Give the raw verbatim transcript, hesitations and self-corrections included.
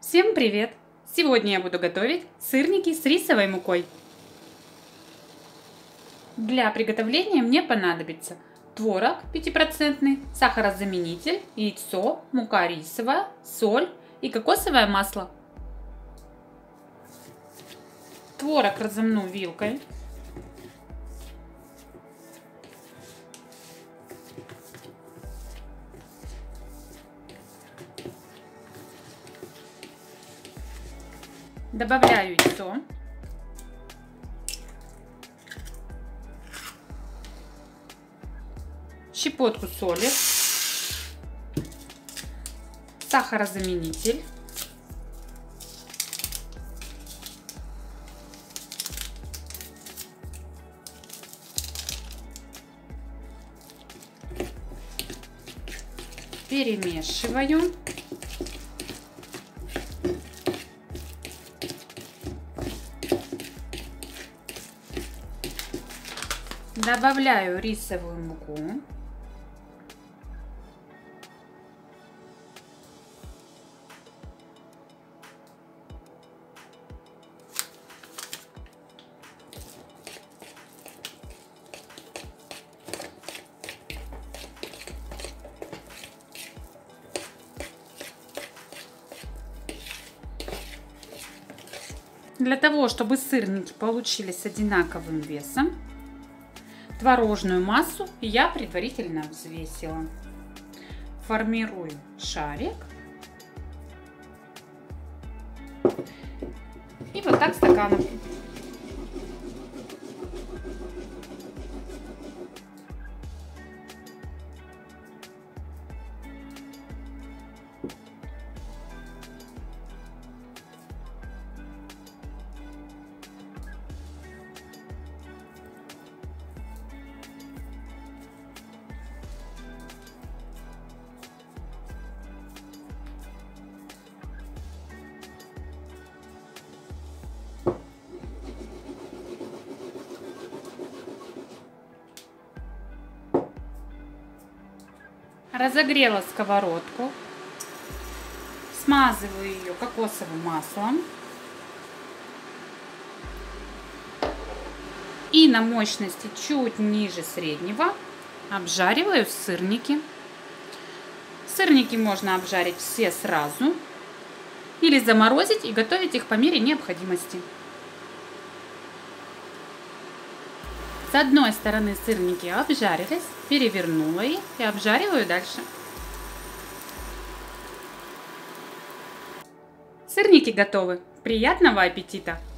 Всем привет! Сегодня я буду готовить сырники с рисовой мукой. Для приготовления мне понадобится творог пятипроцентный, сахарозаменитель, яйцо, мука рисовая, соль и кокосовое масло. Творог разомну вилкой. Добавляю яйцо. Щепотку соли. Сахарозаменитель. Перемешиваю. Добавляю рисовую муку. Для того, чтобы сырники получились одинаковым весом, творожную массу я предварительно взвесила. Формирую шарик. И вот так стаканом. Разогрела сковородку, смазываю ее кокосовым маслом и на мощности чуть ниже среднего обжариваю сырники. Сырники можно обжарить все сразу или заморозить и готовить их по мере необходимости. С одной стороны сырники обжарились, перевернула их и обжариваю дальше. Сырники готовы. Приятного аппетита!